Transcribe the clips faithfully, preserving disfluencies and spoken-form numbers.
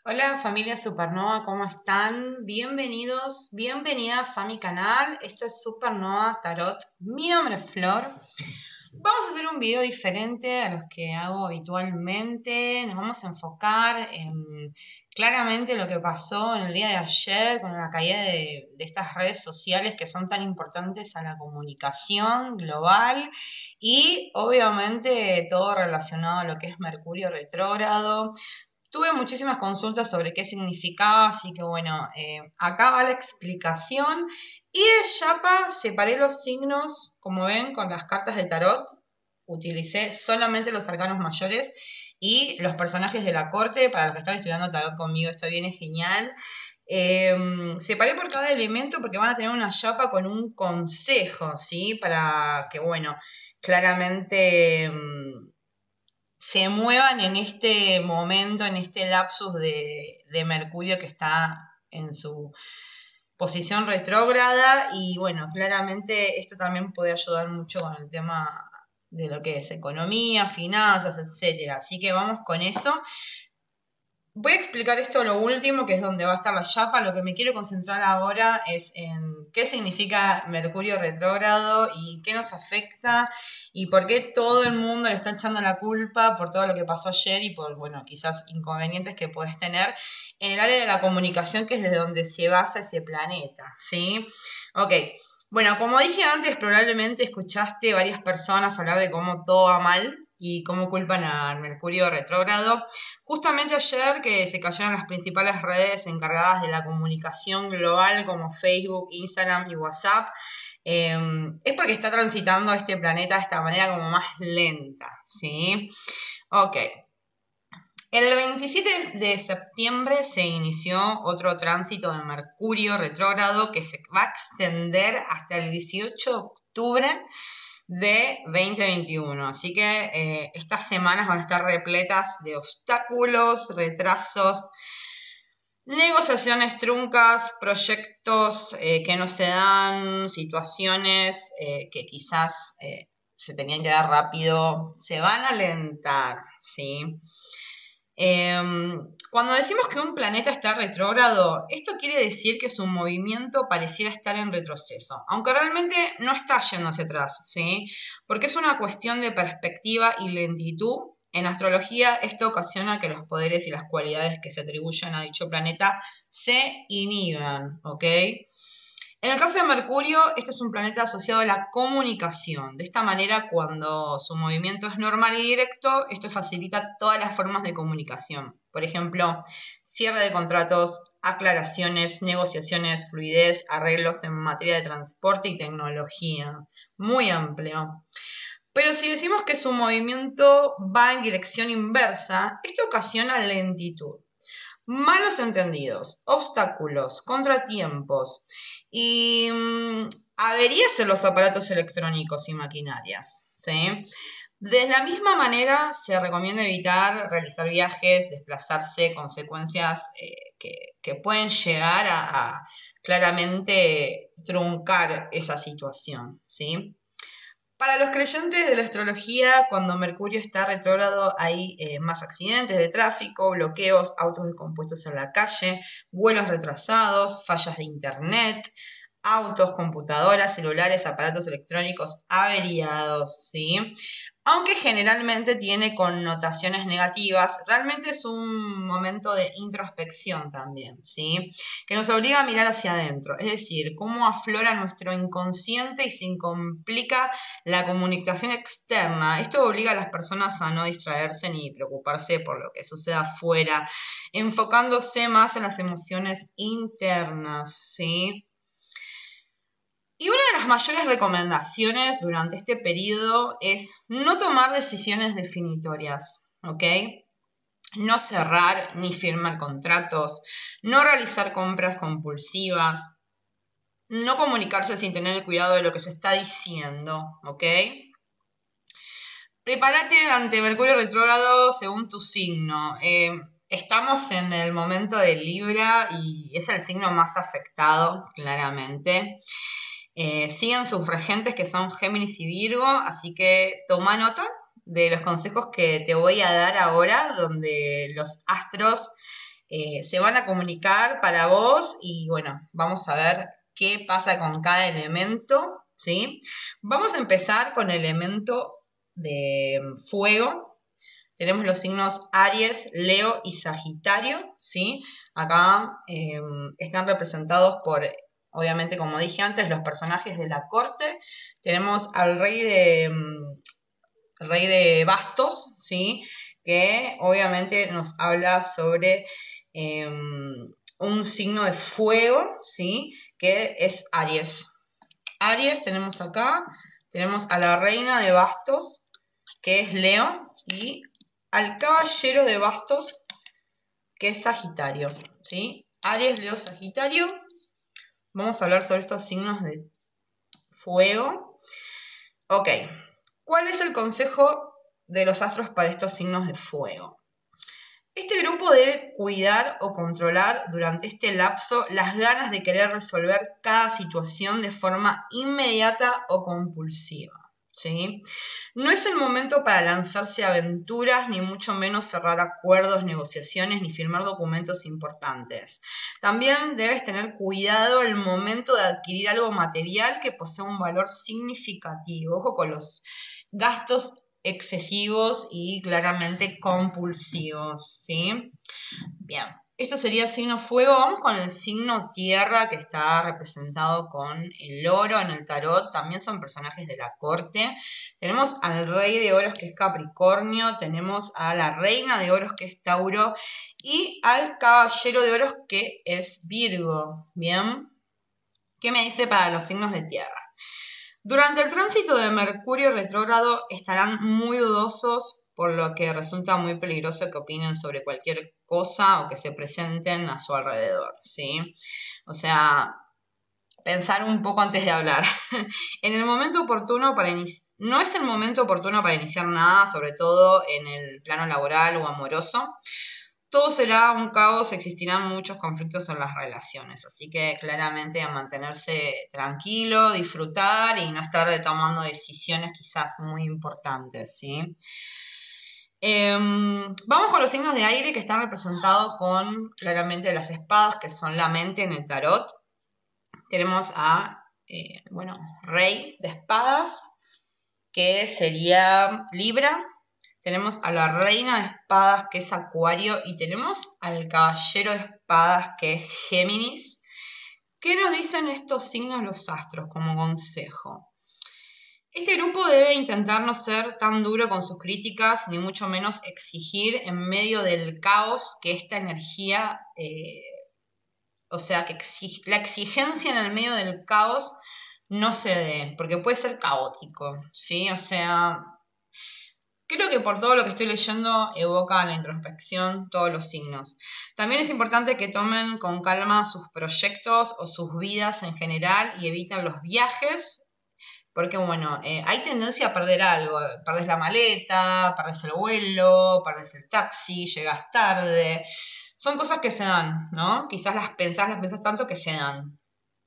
Hola familia Supernova, ¿cómo están? Bienvenidos, bienvenidas a mi canal. Esto es Supernova Tarot. Mi nombre es Flor. Vamos a hacer un video diferente a los que hago habitualmente. Nos vamos a enfocar en claramente lo que pasó en el día de ayer con la caída de, de estas redes sociales que son tan importantes a la comunicación global y obviamente todo relacionado a lo que es Mercurio retrógrado. Tuve muchísimas consultas sobre qué significaba, así que bueno, eh, acá va la explicación. Y de Yapa separé los signos, como ven, con las cartas de tarot. Utilicé solamente los arcanos mayores y los personajes de la corte. Para los que están estudiando tarot conmigo, esto viene genial. Eh, Separé por cada elemento porque van a tener una Yapa con un consejo, ¿sí? Para que, bueno, claramente mm, se muevan en este momento, en este lapsus de, de Mercurio que está en su posición retrógrada y bueno, claramente esto también puede ayudar mucho con el tema de lo que es economía, finanzas, etcétera. Así que vamos con eso. Voy a explicar esto lo último, que es donde va a estar la chapa. Lo que me quiero concentrar ahora es en qué significa Mercurio retrógrado y qué nos afecta y por qué todo el mundo le está echando la culpa por todo lo que pasó ayer y por, bueno, quizás inconvenientes que puedes tener en el área de la comunicación, que es desde donde se basa ese planeta, ¿sí? Ok. Bueno, como dije antes, probablemente escuchaste varias personas hablar de cómo todo va mal y cómo culpan al Mercurio retrógrado. Justamente ayer que se cayeron las principales redes encargadas de la comunicación global como Facebook, Instagram y WhatsApp, eh, es porque está transitando este planeta de esta manera como más lenta, ¿sí? Ok. El veintisiete de septiembre se inició otro tránsito de Mercurio retrógrado que se va a extender hasta el dieciocho de octubre de veinte veintiuno. Así que eh, estas semanas van a estar repletas de obstáculos, retrasos, negociaciones truncas, proyectos eh, que no se dan, situaciones eh, que quizás eh, se tenían que dar rápido, se van a alentar, ¿sí? Eh, Cuando decimos que un planeta está retrógrado, esto quiere decir que su movimiento pareciera estar en retroceso, aunque realmente no está yendo hacia atrás, ¿sí? Porque es una cuestión de perspectiva y lentitud. En astrología, esto ocasiona que los poderes y las cualidades que se atribuyen a dicho planeta se inhiban, ¿ok? En el caso de Mercurio, este es un planeta asociado a la comunicación. De esta manera, cuando su movimiento es normal y directo, esto facilita todas las formas de comunicación. Por ejemplo, cierre de contratos, aclaraciones, negociaciones, fluidez, arreglos en materia de transporte y tecnología. Muy amplio. Pero si decimos que su movimiento va en dirección inversa, esto ocasiona lentitud, malos entendidos, obstáculos, contratiempos y mmm, averías en los aparatos electrónicos y maquinarias, ¿sí? De la misma manera, se recomienda evitar realizar viajes, desplazarse, consecuencias eh, que, que, pueden llegar a, a claramente truncar esa situación, ¿sí? Para los creyentes de la astrología, cuando Mercurio está retrógrado hay eh, más accidentes de tráfico, bloqueos, autos descompuestos en la calle, vuelos retrasados, fallas de internet, autos, computadoras, celulares, aparatos electrónicos averiados, ¿sí? Aunque generalmente tiene connotaciones negativas, realmente es un momento de introspección también, ¿sí? Que nos obliga a mirar hacia adentro, es decir, cómo aflora nuestro inconsciente y se complica la comunicación externa. Esto obliga a las personas a no distraerse ni preocuparse por lo que suceda afuera, enfocándose más en las emociones internas, ¿sí? Y una de las mayores recomendaciones durante este periodo es no tomar decisiones definitorias, ¿ok? No cerrar ni firmar contratos, no realizar compras compulsivas, no comunicarse sin tener el cuidado de lo que se está diciendo, ¿ok? Prepárate ante Mercurio retrógrado según tu signo. Eh, estamos en el momento de Libra y es el signo más afectado, claramente. Eh, siguen sus regentes que son Géminis y Virgo, así que toma nota de los consejos que te voy a dar ahora, donde los astros eh, se van a comunicar para vos y bueno, vamos a ver qué pasa con cada elemento, ¿sí? Vamos a empezar con el elemento de fuego. Tenemos los signos Aries, Leo y Sagitario, ¿sí? Acá eh, están representados por, obviamente, como dije antes, los personajes de la corte. Tenemos al rey de, el rey de bastos, ¿sí? Que obviamente nos habla sobre eh, un signo de fuego, ¿sí? Que es Aries. Aries tenemos acá, tenemos a la reina de bastos, que es Leo, y al caballero de bastos, que es Sagitario, ¿sí? Aries, Leo, Sagitario. Vamos a hablar sobre estos signos de fuego. Ok, ¿cuál es el consejo de los astros para estos signos de fuego? Este grupo debe cuidar o controlar durante este lapso las ganas de querer resolver cada situación de forma inmediata o compulsiva, ¿sí? No es el momento para lanzarse a aventuras, ni mucho menos cerrar acuerdos, negociaciones, ni firmar documentos importantes. También debes tener cuidado al momento de adquirir algo material que posea un valor significativo. Ojo con los gastos excesivos y claramente compulsivos, ¿sí? Bien, esto sería el signo fuego. Vamos con el signo tierra, que está representado con el oro en el tarot. También son personajes de la corte. Tenemos al rey de oros, que es Capricornio. Tenemos a la reina de oros, que es Tauro. Y al caballero de oros, que es Virgo. Bien, ¿qué me dice para los signos de tierra? Durante el tránsito de Mercurio retrógrado estarán muy dudosos, por lo que resulta muy peligroso que opinen sobre cualquier cosa o que se presenten a su alrededor, ¿sí? O sea, pensar un poco antes de hablar. En el momento oportuno para iniciar, no es el momento oportuno para iniciar nada, sobre todo en el plano laboral o amoroso. Todo será un caos, existirán muchos conflictos en las relaciones, así que claramente a mantenerse tranquilo, disfrutar y no estar tomando decisiones quizás muy importantes, ¿sí? Eh, vamos con los signos de aire, que están representados con claramente las espadas, que son la mente en el tarot. Tenemos a, eh, bueno, rey de espadas, que sería Libra. Tenemos a la reina de espadas, que es Acuario, y tenemos al caballero de espadas, que es Géminis. ¿Qué nos dicen estos signos los astros como consejo? Este grupo debe intentar no ser tan duro con sus críticas, ni mucho menos exigir en medio del caos que esta energía, eh, o sea, que exig- la exigencia en el medio del caos no se dé, porque puede ser caótico, ¿sí? O sea, creo que por todo lo que estoy leyendo evoca la introspección, todos los signos. También es importante que tomen con calma sus proyectos o sus vidas en general y eviten los viajes, porque bueno, eh, hay tendencia a perder algo. Perdés la maleta, perdés el vuelo, perdés el taxi, llegas tarde. Son cosas que se dan, ¿no? Quizás las pensás, las pensás tanto que se dan.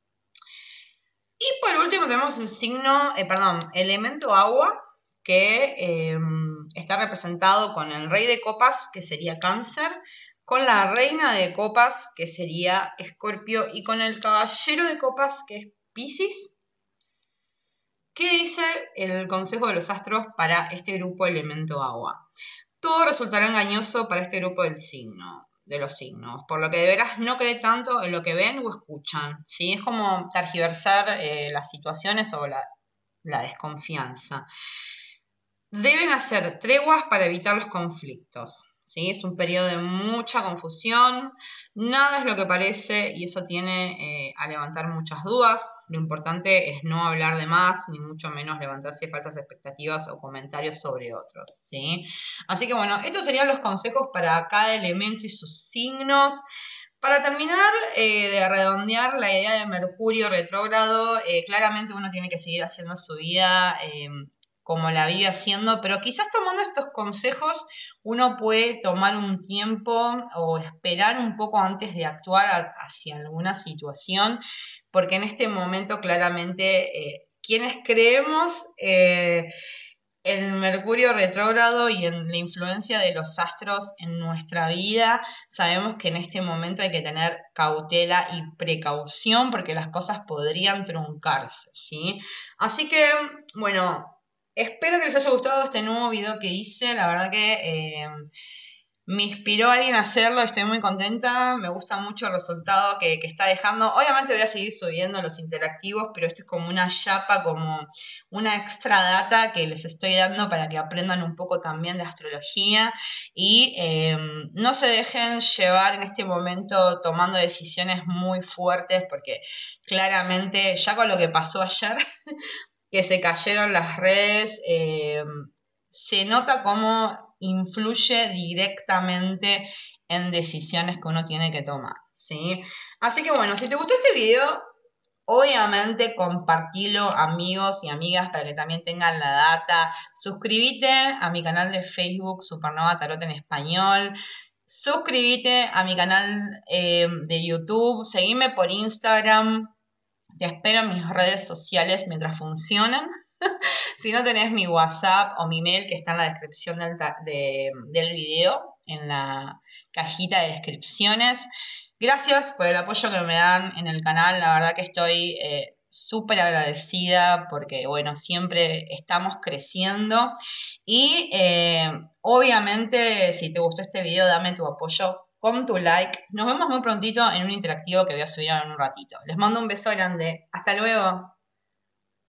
Y por último tenemos el signo, eh, perdón, elemento agua, que eh, está representado con el rey de copas, que sería Cáncer, con la reina de copas, que sería Escorpio, y con el caballero de copas, que es Piscis. ¿Qué dice el consejo de los astros para este grupo elemento agua? Todo resultará engañoso para este grupo del signo, de los signos, por lo que deberás no creer tanto en lo que ven o escuchan, ¿sí? Es como tergiversar eh, las situaciones o la, la desconfianza. Deben hacer treguas para evitar los conflictos, ¿sí? Es un periodo de mucha confusión, nada es lo que parece y eso tiene eh, a levantar muchas dudas. Lo importante es no hablar de más, ni mucho menos levantarse falsas expectativas o comentarios sobre otros, ¿sí? Así que bueno, estos serían los consejos para cada elemento y sus signos. Para terminar eh, de redondear la idea de Mercurio retrógrado, eh, claramente uno tiene que seguir haciendo su vida eh, como la vive haciendo, pero quizás tomando estos consejos uno puede tomar un tiempo o esperar un poco antes de actuar hacia alguna situación, porque en este momento claramente eh, quienes creemos... Eh, el Mercurio retrógrado y en la influencia de los astros en nuestra vida, sabemos que en este momento hay que tener cautela y precaución porque las cosas podrían truncarse, ¿sí? Así que, bueno, espero que les haya gustado este nuevo video que hice. La verdad que eh, me inspiró a alguien a hacerlo, estoy muy contenta, me gusta mucho el resultado que, que está dejando. Obviamente voy a seguir subiendo los interactivos, pero esto es como una chapa, como una extra data que les estoy dando para que aprendan un poco también de astrología y eh, no se dejen llevar en este momento tomando decisiones muy fuertes, porque claramente ya con lo que pasó ayer, que se cayeron las redes, eh, se nota cómo influye directamente en decisiones que uno tiene que tomar, ¿sí? Así que bueno, si te gustó este video, obviamente compartilo, amigos y amigas, para que también tengan la data. Suscríbete a mi canal de Facebook, Supernova Tarot en Español. Suscríbete a mi canal eh, de YouTube. Seguime por Instagram. Te espero en mis redes sociales mientras funcionan. Si no tenés mi WhatsApp o mi mail que está en la descripción del, de, del video, en la cajita de descripciones. Gracias por el apoyo que me dan en el canal, la verdad que estoy eh, súper agradecida porque, bueno, siempre estamos creciendo y eh, obviamente si te gustó este video dame tu apoyo con tu like. Nos vemos muy prontito en un interactivo que voy a subir en un ratito. Les mando un beso grande. Hasta luego.